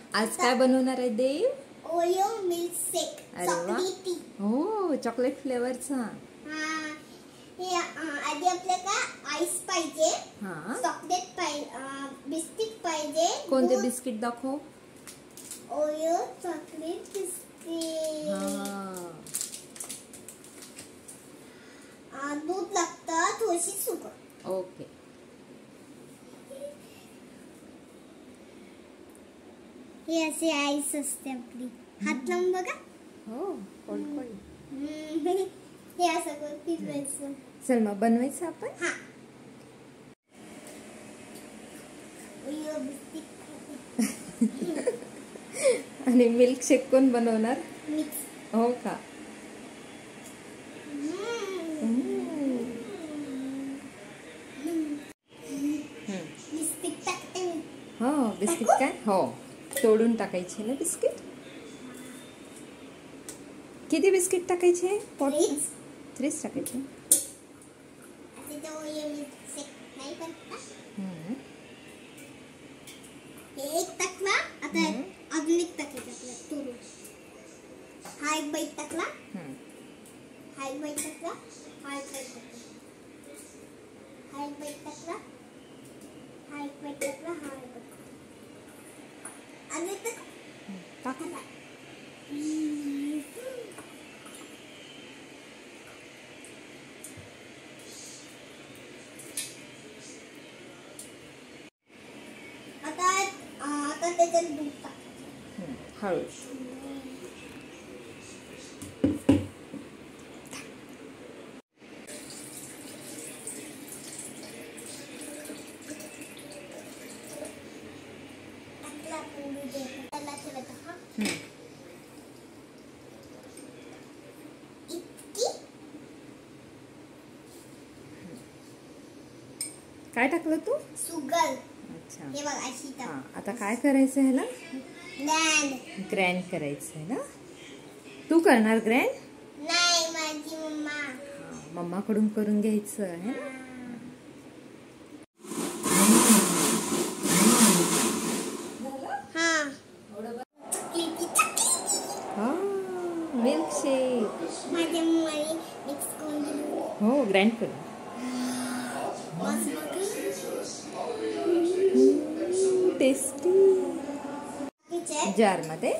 आज काय बनवणार आहे देव? Oreo milkshake. चॉकलेटी. हो, चॉकलेट फ्लेवरचा. हे आधी आपल्याला आईस पाहिजे, चॉकलेट पाहिजे, बिस्किट पाहिजे. कोणते बिस्किट दाखव? Oreo chocolate biscuit. दूध लागतं, थोडीशी शुगर. ओके. हे असे आईस असते आपली. हात लावून बघा. हो, कोल्ड. हे असं करून फिरवायचं. चल मग बनवायचं आपण. हा. Oreo biscuit. आणि मिल्कशेक कोण बनवणार? मिक्स. हो का? बिस्किट टाकते. हो, बिस्किट काय? हो, तोडून टाकायचे ना बिस्किट. किती बिस्किट टाकायचे? 3 टाकायचे. एक टाकला, आता अजून एक टाकायचं. हा एक बाईट टाकला, हा एक बाईट टाकला, हा एक बाईट टाकला, हा एक बाईट टाकला, हा एक बाईट टाकला, हा एक बाईट अजून टाकला. आता त्याच्यात दूध टाकायचं. हळू. काय टाकलं तू? शुगर. अच्छा. हे बघ अशी टाक. आता काय करायचं ह्याला? ग्रँड करायचं आहे ना? तू करणार ग्रँड? नाही, माझी मम्मा. मम्मा कडून करून घ्यायचं आहे ना? मिल्कशेक. माझ्या मम्माने मिक्स करून दिलं. हो, ग्रँड करून. टेस्टी. जार मध्ये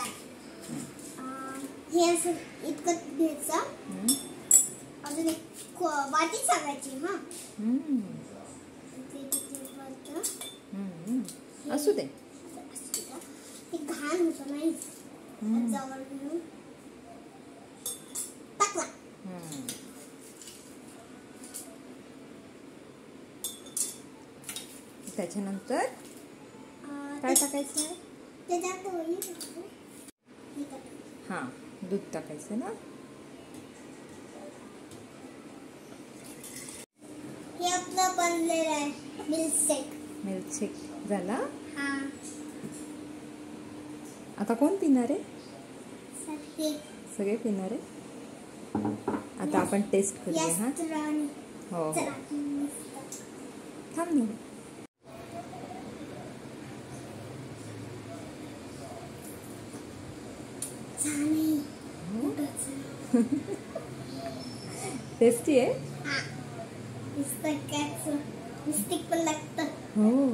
हे असं इतकं घ्यायचं. अजून एक वाटी सांगायची. असू दे. ते घाण होतं नाही. जवळ घेऊन टाकला. त्याच्यानंतर काय टाकायचं आहे? त्याच्यात दूध टाकायचं ना? हे आपलं बनलेलं आहे मिल्कशेक. मिल्कशेक झाला. हा. आता कोण पिणार आहे? सगळे पिणार आहे. आता आपण टेस्ट करूया. हो, थांब ना. टेस्टी आहे. मिस्टेक पण लागतं. हो.